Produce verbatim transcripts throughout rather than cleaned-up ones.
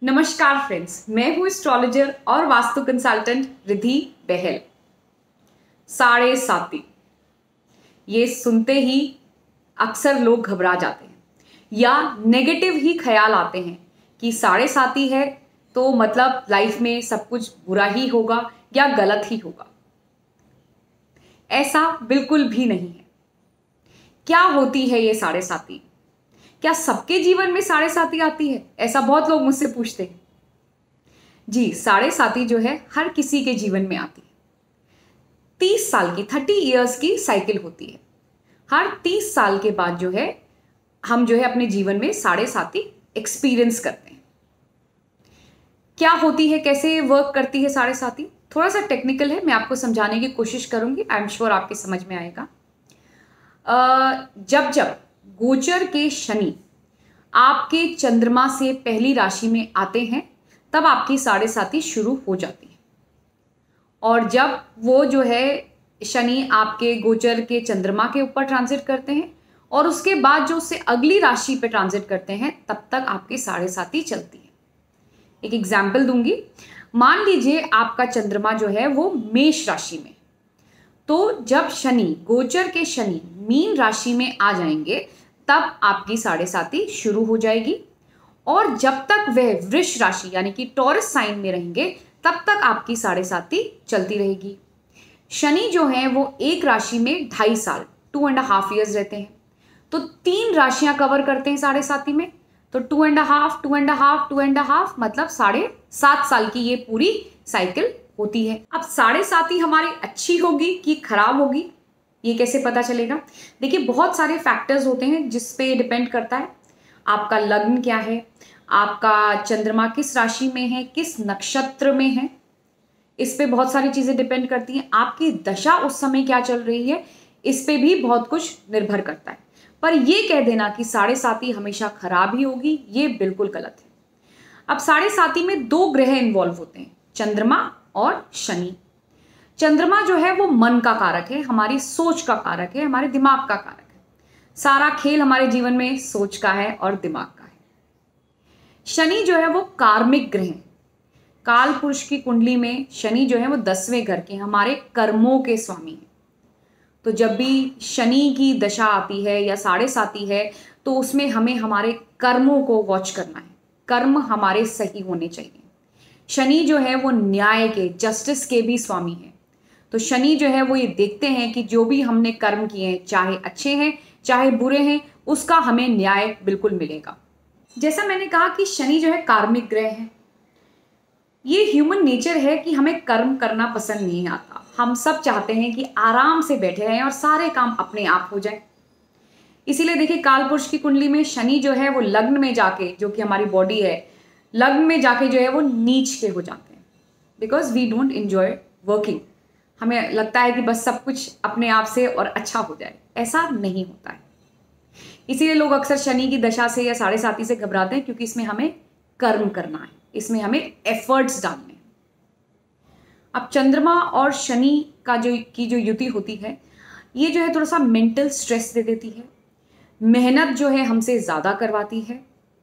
नमस्कार फ्रेंड्स, मैं हूँ एस्ट्रोलॉजर और वास्तु कंसल्टेंट रिद्धि बहल। साढ़े साती, ये सुनते ही अक्सर लोग घबरा जाते हैं या नेगेटिव ही ख्याल आते हैं कि साढ़े साती है तो मतलब लाइफ में सब कुछ बुरा ही होगा या गलत ही होगा। ऐसा बिल्कुल भी नहीं है। क्या होती है ये साढ़े साती? क्या सबके जीवन में साढ़े साती आती है? ऐसा बहुत लोग मुझसे पूछते हैं। जी, साढ़े साती जो है हर किसी के जीवन में आती है। तीस साल की थर्टी इयर्स की साइकिल होती है। हर तीस साल के बाद जो है हम जो है अपने जीवन में साढ़े साती एक्सपीरियंस करते हैं। क्या होती है, कैसे वर्क करती है साढ़े साती? थोड़ा सा टेक्निकल है, मैं आपको समझाने की कोशिश करूंगी। आई एम श्योर आपके समझ में आएगा। जब जब गोचर के शनि आपके चंद्रमा से पहली राशि में आते हैं तब आपकी साढ़े साती शुरू हो जाती है। और जब वो जो है शनि आपके गोचर के चंद्रमा के ऊपर ट्रांजिट करते हैं और उसके बाद जो उससे अगली राशि पे ट्रांजिट करते हैं तब तक आपकी साढ़े साती चलती है। एक एग्जाम्पल दूंगी। मान लीजिए आपका चंद्रमा जो है वो मेष राशि में, तो जब शनि गोचर के शनि मीन राशि में आ जाएंगे तब आपकी साढ़े साती शुरू हो जाएगी। और जब तक वह वृष राशि यानी कि टॉरस साइन में रहेंगे तब तक आपकी साढ़े साती चलती रहेगी। शनि जो है वो एक राशि में ढाई साल टू एंड हाफ ईयर्स रहते हैं, तो तीन राशियां कवर करते हैं साढ़े साती में। तो two and half two and half two and half मतलब साढ़े सात साल की ये पूरी साइकिल होती है। अब साढ़े साती हमारी अच्छी होगी कि खराब होगी, ये कैसे पता चलेगा? देखिए, बहुत सारे फैक्टर्स होते हैं जिस पे डिपेंड करता है। आपका लग्न क्या है, आपका चंद्रमा किस राशि में है, किस नक्षत्र में है, इस पे बहुत सारी चीजें डिपेंड करती हैं। आपकी दशा उस समय क्या चल रही है, इस पे भी बहुत कुछ निर्भर करता है। पर ये कह देना कि साढ़े साती हमेशा खराब ही होगी, ये बिल्कुल गलत है। अब साढ़े साती में दो ग्रह इन्वॉल्व होते हैं, चंद्रमा और शनि। चंद्रमा जो है वो मन का कारक है, हमारी सोच का कारक है, हमारे दिमाग का कारक है। सारा खेल हमारे जीवन में सोच का है और दिमाग का है। शनि जो है वो कार्मिक ग्रह है। काल पुरुष की कुंडली में शनि जो है वो दसवें घर के, हमारे कर्मों के स्वामी हैं। तो जब भी शनि की दशा आती है या साढ़े साती है तो उसमें हमें हमारे कर्मों को वॉच करना है। कर्म हमारे सही होने चाहिए। शनि जो है वो न्याय के, जस्टिस के भी स्वामी है। तो शनि जो है वो ये देखते हैं कि जो भी हमने कर्म किए हैं, चाहे अच्छे हैं चाहे बुरे हैं, उसका हमें न्याय बिल्कुल मिलेगा। जैसा मैंने कहा कि शनि जो है कार्मिक ग्रह है। ये ह्यूमन नेचर है कि हमें कर्म करना पसंद नहीं आता। हम सब चाहते हैं कि आराम से बैठे रहें और सारे काम अपने आप हो जाए। इसीलिए देखिए, काल पुरुष की कुंडली में शनि जो है वो लग्न में जाके, जो कि हमारी बॉडी है, लग्न में जाके जो है वो नीच के हो जाते हैं। Because we don't enjoy working. हमें लगता है कि बस सब कुछ अपने आप से और अच्छा हो जाए। ऐसा नहीं होता है। इसीलिए लोग अक्सर शनि की दशा से या साढ़े साती से घबराते हैं, क्योंकि इसमें हमें कर्म करना है, इसमें हमें एफर्ट्स डालने हैं। अब चंद्रमा और शनि का जो की जो युति होती है, ये जो है थोड़ा सा मेंटल स्ट्रेस दे देती है, मेहनत जो है हमसे ज्यादा करवाती है।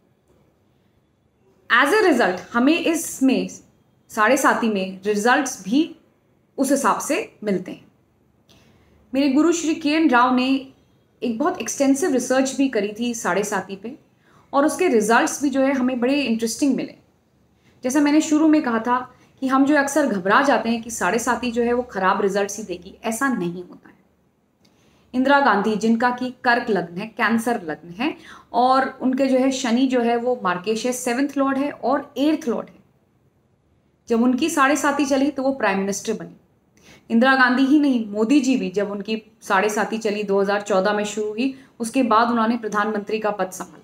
एज ए रिजल्ट हमें इसमें साढ़े साती में रिजल्ट्स भी उस हिसाब से मिलते हैं। मेरे गुरु श्री के एन राव ने एक बहुत एक्सटेंसिव रिसर्च भी करी थी साढ़े साती पे, और उसके रिजल्ट्स भी जो है हमें बड़े इंटरेस्टिंग मिले। जैसा मैंने शुरू में कहा था कि हम जो अक्सर घबरा जाते हैं कि साढ़े साती जो है वो खराब रिजल्ट्स ही देगी, ऐसा नहीं होता है। इंदिरा गांधी, जिनका कि कर्क लग्न है, कैंसर लग्न है, और उनके जो है शनि जो है वो मार्केशियस सेवेंथ लॉर्ड है और एट्थ लॉर्ड है। जब उनकी साढ़े साती चली तो वो प्राइम मिनिस्टर बनी। इंदिरा गांधी ही नहीं, मोदी जी भी, जब उनकी साढ़े साती चली दो हज़ार चौदह में शुरू हुई, उसके बाद उन्होंने प्रधानमंत्री का पद संभाला।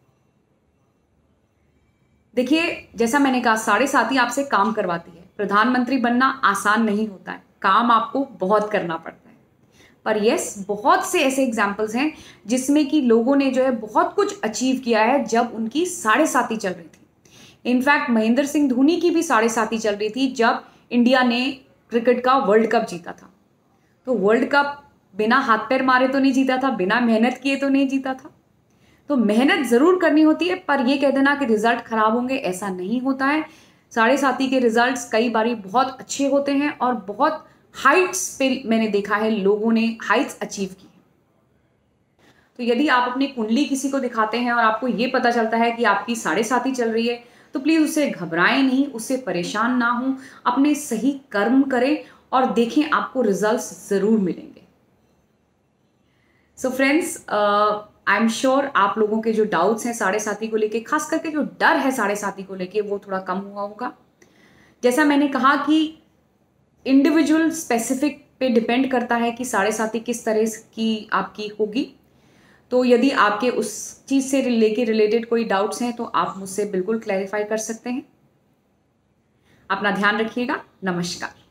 देखिए, जैसा मैंने कहा, साढ़े साती आपसे काम करवाती है। प्रधानमंत्री बनना आसान नहीं होता है, काम आपको बहुत करना पड़ता है। पर यस, बहुत से ऐसे एग्जाम्पल्स हैं जिसमें कि लोगों ने जो है बहुत कुछ अचीव किया है जब उनकी साढ़े साती चल रही थी। इनफैक्ट महेंद्र सिंह धोनी की भी साढ़े साती चल रही थी जब इंडिया ने क्रिकेट का वर्ल्ड कप जीता था। तो वर्ल्ड कप बिना हाथ पैर मारे तो नहीं जीता था, बिना मेहनत किए तो नहीं जीता था। तो मेहनत ज़रूर करनी होती है, पर ये कह देना कि रिजल्ट खराब होंगे, ऐसा नहीं होता है। साढ़े साथी के रिजल्ट्स कई बारी बहुत अच्छे होते हैं और बहुत हाइट्स पे मैंने देखा है लोगों ने हाइट्स अचीव की। तो यदि आप अपनी कुंडली किसी को दिखाते हैं और आपको ये पता चलता है कि आपकी साढ़े साथी चल रही है, तो प्लीज़ उससे घबराएं नहीं, उससे परेशान ना हों, अपने सही कर्म करें और देखें आपको रिजल्ट्स ज़रूर मिलेंगे। So friends, I am sure आप लोगों के जो डाउट्स हैं साढ़े साथी को लेके, खास करके जो डर है साढ़े साथी को लेके, वो थोड़ा कम हुआ होगा। जैसा मैंने कहा कि इंडिविजुअल स्पेसिफिक पे डिपेंड करता है कि साढ़े साथी किस तरह की आपकी होगी। तो यदि आपके उस चीज़ से लेके रिलेटेड कोई डाउट्स हैं तो आप मुझसे बिल्कुल क्लैरिफाई कर सकते हैं। अपना ध्यान रखिएगा। नमस्कार।